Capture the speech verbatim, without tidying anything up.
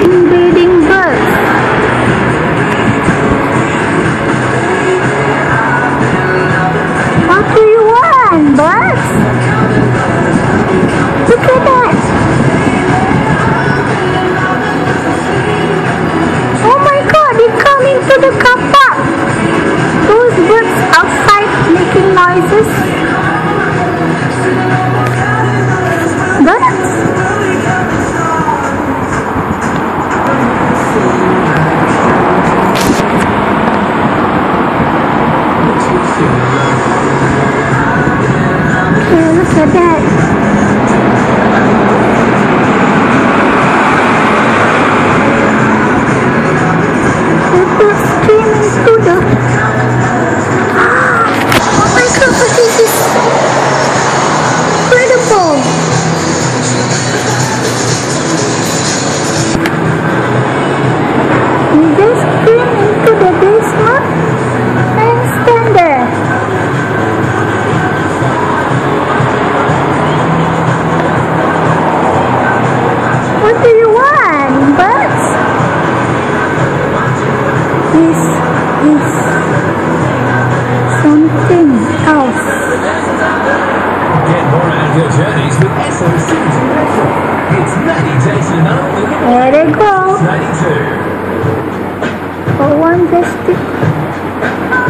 invading birds. What do you want, birds? Look at that. Oh my god, they come into the car park. Those birds outside making noises. Birds? Okay, look at that. The birds came into the... Oh my god, this is incredible. We just came into the basement and stand there. What do you want, birds? This is something else. Get more out of your journeys with S O C's Metro. It's ninety days to know. There they go. ninety-two. For one just stick.